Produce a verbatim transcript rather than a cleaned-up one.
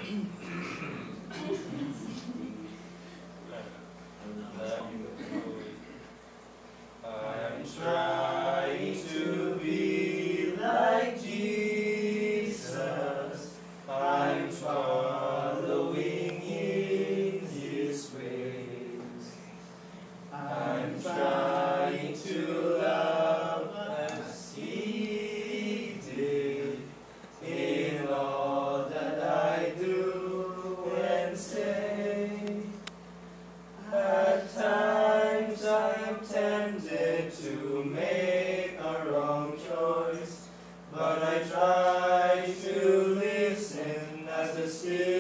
I'm trying to be like Jesus. I'm following in His ways. I'm trying to love as He did in all that I do and say. At times I am tempted to make a wrong choice, but I try to listen as the Spirit